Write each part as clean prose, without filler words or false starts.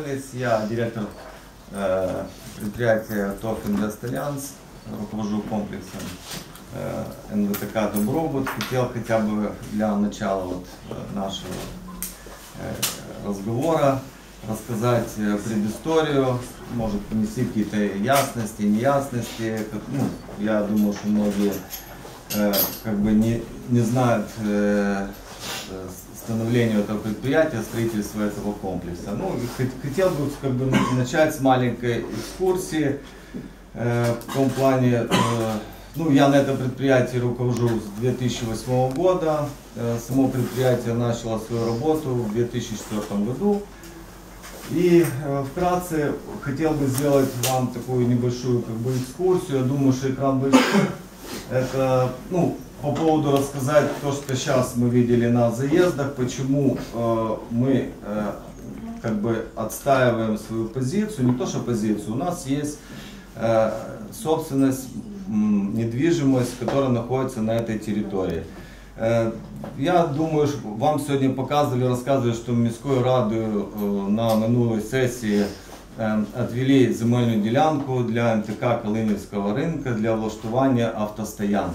Яковлевич, я директор предприятия ТОВ Инвест Альянс, руковожу комплексом НВТК Добробут. Хотел хотя бы для начала нашего разговора рассказать предысторию, может принести какие-то ясности, неясности. Я думаю, что многие не знают становления этого предприятия, строительства этого комплекса. Хотел бы начать с маленькой экскурсии в том плане. Я на этом предприятии руковожу с 2008 года. Само предприятие начало свою работу в 2004 году. И вкратце хотел бы сделать вам такую небольшую экскурсию. Я думаю, что экран большой. Это по поводу рассказать то, что сейчас мы видели на заездах, почему мы отстаиваем свою позицию. Не то что позицию, у нас есть собственность, недвижимость, которая находится на этой территории. Я думаю, что вам сегодня показывали, рассказывали, что в міською радою на минулой сессии отвели земельную делянку для МТК Калинівського ринка для влаштування автостоянок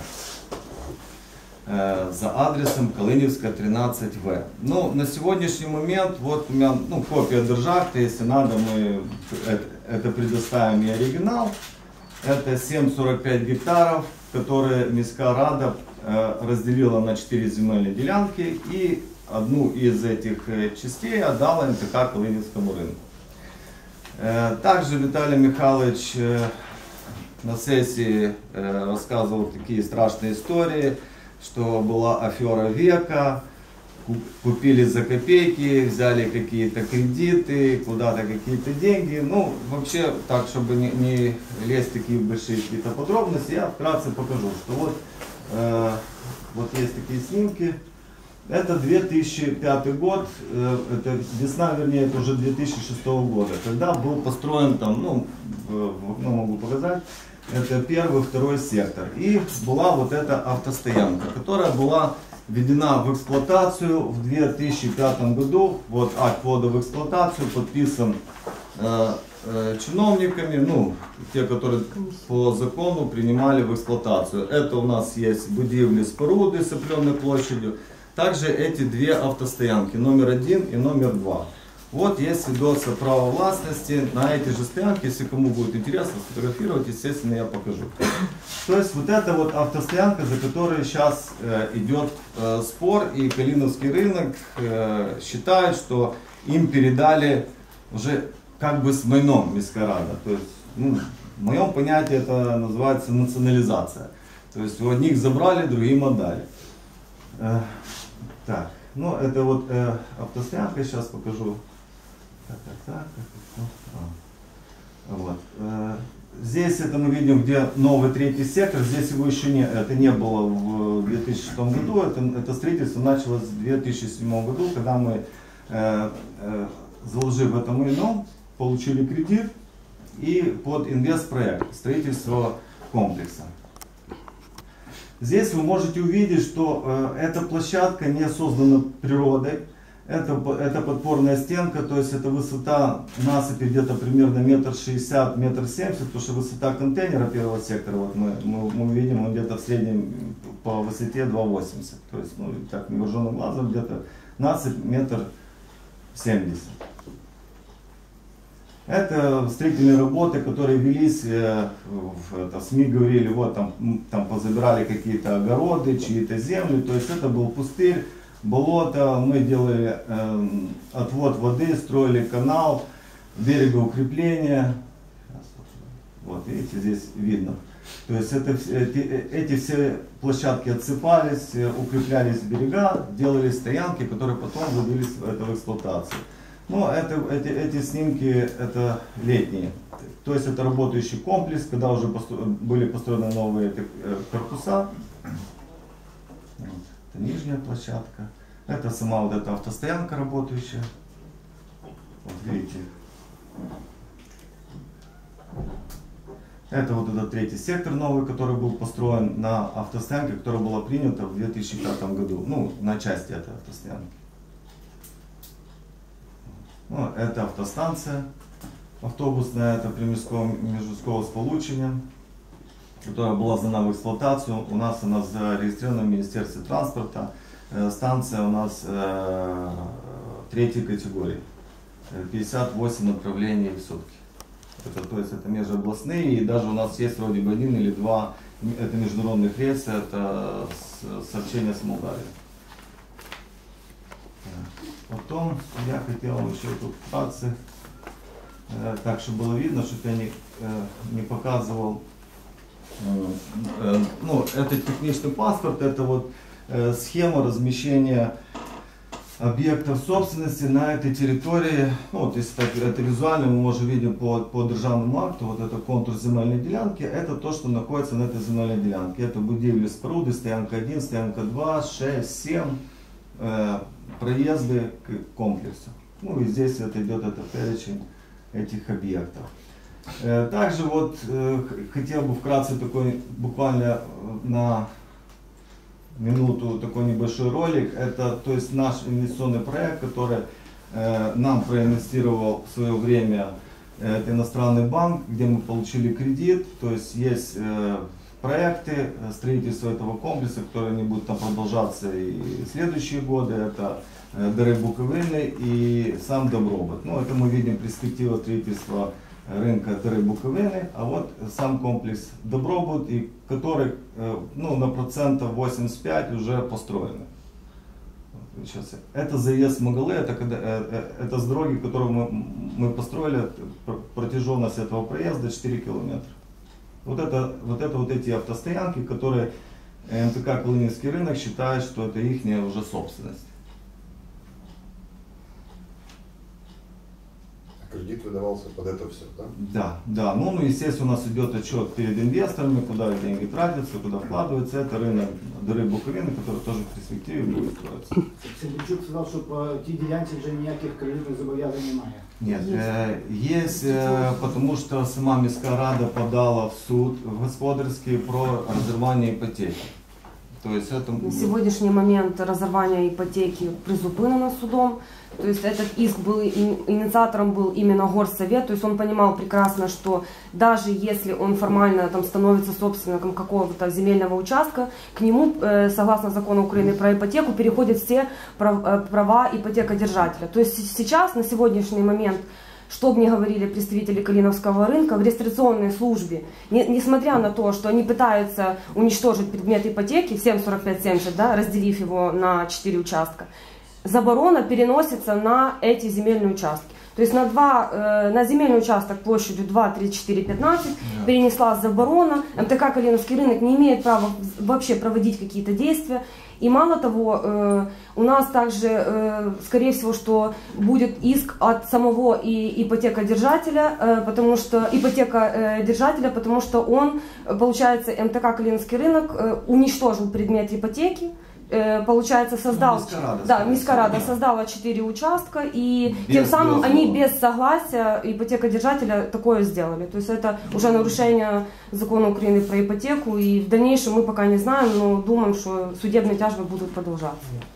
за адресом Калинівська, 13В. На сегодняшний момент, вот у меня копия держакта, если надо, мы это предоставим и оригинал. Это 7,45 гектаров, которые міська рада разделила на 4 земельные делянки и одну из этих частей отдала МТК Калинівському рынку. Также Виталий Михайлович на сессии рассказывал такие страшные истории, что была афера века, купили за копейки, взяли какие-то кредиты, куда-то какие-то деньги. Вообще, так, чтобы не лезть в такие большие какие-то подробности, я вкратце покажу, что вот есть такие снимки. Это 2005 год, это весна, вернее, это уже 2006 года, когда был построен могу показать, это первый, второй сектор. И была вот эта автостоянка, которая была введена в эксплуатацию в 2005 году. Вот акт ввода в эксплуатацию подписан чиновниками, те, которые по закону принимали в эксплуатацию. Это у нас есть будивли споруды с определенной площадью. Также эти две автостоянки, номер 1 и номер 2. Вот есть свидетельство права властности на эти же стоянки. Если кому будет интересно сфотографировать, естественно, я покажу. То есть вот это вот автостоянка, за которой сейчас идет спор, и Калиновский рынок считает, что им передали уже с майном міська рада. То есть, в моем понятии это называется национализация. То есть у одних забрали, другим отдали. Так, это вот автостоянка, сейчас покажу. Вот. Здесь это мы видим, где новый третий сектор. Здесь его еще это не было в 2006 году. Это строительство началось в 2007 году, когда мы, заложив в это майно, получили кредит и под инвестпроект строительство комплекса. Здесь вы можете увидеть, что эта площадка не создана природой. Это подпорная стенка, то есть это высота насыпи где-то примерно 1,60 м, 1,70 м, потому что высота контейнера первого сектора, вот мы видим, он где-то в среднем по высоте 2,80 м. То есть, так невооруженным глазом, где-то насыпь 1,70 м. Это строительные работы, которые велись, в СМИ говорили, вот там позабирали какие-то огороды, чьи-то земли, то есть это был пустырь, болото, мы делали отвод воды, строили канал, берегоукрепление. Вот видите, здесь видно. То есть эти все площадки отсыпались, укреплялись берега, делались стоянки, которые потом вводились в эксплуатацию. Эти снимки это летние. То есть это работающий комплекс, когда уже были построены новые корпуса. Это нижняя площадка. Это сама вот эта автостоянка работающая. Вот видите. Это вот этот третий сектор новый, который был построен на автостоянке, которая была принята в 2005 году. На части этой автостоянки. Ну, это автостанция автобусная, это приміського міжміського сполучення, которая была сдана в эксплуатацию. У нас она зарегистрирована в Министерстве транспорта. Станция у нас третьей категории. 58 направлений в сутки. То есть это межобластные, и даже у нас есть вроде бы 1 или 2 это международных рейса, это сообщение с Молдавией. Потом я хотел еще тут вкратце, так чтобы было видно, чтобы я не показывал. Ну, это технический паспорт, это вот схема размещения объектов собственности на этой территории. Ну, вот если так, это визуально мы можем видеть по державному акту, вот это контур земельной делянки, это то, что находится на этой земельной делянке. Это будівлі, споруди, стоянка 1, стоянка 2, 6, 7, проезды к комплексу. Ну и здесь это идет перечень этих объектов. Также вот хотел бы вкратце такой, буквально на минуту такой небольшой ролик. Это то есть наш инвестиционный проект, который нам проинвестировал в свое время это иностранный банк, где мы получили кредит. То есть есть проекты строительства этого комплекса, которые они будут там продолжаться и в следующие годы. Это Дари Буковины и сам Добробут. Ну, это мы видим перспектива строительства рынка Дари Буковины, а вот сам комплекс Добробут, и который ну, на процентов 85 уже построены. Сейчас. Это заезд в Магале, это с дороги, которую мы построили, протяженность этого проезда 4 километра. Вот эти автостоянки, которые МТК Калининский рынок считает, что это их уже собственность. Кредит выдавался под это все, да? Да, да. Ну, естественно, у нас идет отчет перед инвесторами, куда деньги тратятся, куда вкладываются. Это рынок Дари Буковины, который тоже в перспективе будет строиться. Сергійчук сказав, що по тій ділянці вже ніяких кредитних зобов'язань немає. Нет, есть, потому что сама міська рада подала в суд в господарский про разорвание ипотеки. То есть это... На сегодняшний момент разорвание ипотеки призупинено судом. То есть этот иск был, инициатором был именно горсовет. То есть он понимал прекрасно, что даже если он формально там становится собственником какого-то земельного участка, к нему, согласно закону Украины про ипотеку, переходят все права ипотекодержателя. То есть сейчас, на сегодняшний момент, что бы ни говорили представители Калиновского рынка, в регистрационной службе, несмотря на то, что они пытаются уничтожить предмет ипотеки, 745-70, да, разделив его на 4 участка, заборона переносится на эти земельные участки. То есть на земельный участок площадью 2, 3, 4, 15 перенеслась заборона. МТК Калиновский рынок не имеет права вообще проводить какие-то действия. И мало того, у нас также, скорее всего, что будет иск от самого ипотекодержателя, потому что он, получается, МТК Калиновский рынок уничтожил предмет ипотеки. Получается, создал, міська рада создала 4 участка, и тем самым они без согласия ипотекодержателя такое сделали. То есть это уже нарушение закона Украины про ипотеку, и в дальнейшем мы пока не знаем, но думаем, что судебные тяжбы будут продолжаться.